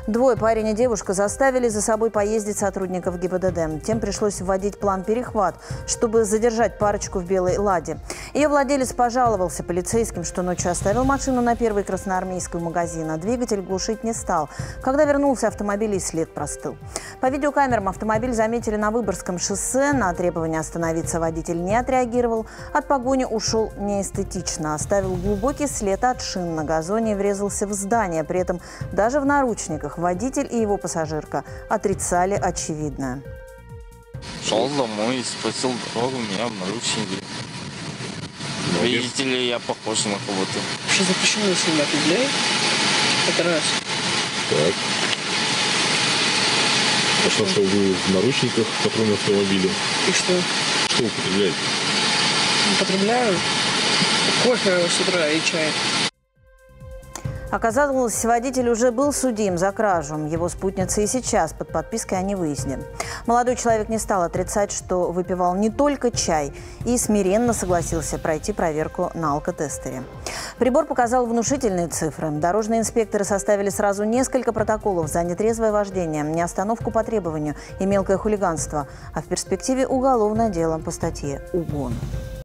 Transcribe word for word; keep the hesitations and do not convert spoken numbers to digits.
Двое, парень и девушка, заставили за собой поездить сотрудников ГИБДД. Тем пришлось вводить план «Перехват», чтобы задержать парочку в белой «Ладе». Ее владелец пожаловался полицейским, что ночью оставил машину на Первой Красноармейской магазина. Двигатель глушить не стал. Когда вернулся, автомобиль и след простыл. По видеокамерам автомобиль заметили на Выборгском шоссе. На требование остановиться водитель не отреагировал. От погони ушел неэстетично. Оставил глубокий след от шин на газоне и врезался в здание. При этом даже в наручниках водитель и его пассажирка отрицали очевидное. Шел домой, спросил дорогу, меня в наручники. Видите ли, я похож на кого-то. Что запрещено снимать людей? Это раз. Так. А что, что вы в наручниках в патрульном автомобиле? И что? Что употребляете? Употребляю кофе с утра и чай. Оказалось, водитель уже был судим за кражу. Его спутница и сейчас под подпиской о невыезде. Молодой человек не стал отрицать, что выпивал не только чай, и смиренно согласился пройти проверку на алкотестере. Прибор показал внушительные цифры. Дорожные инспекторы составили сразу несколько протоколов за нетрезвое вождение, неостановку по требованию и мелкое хулиганство, а в перспективе уголовное дело по статье «Угон».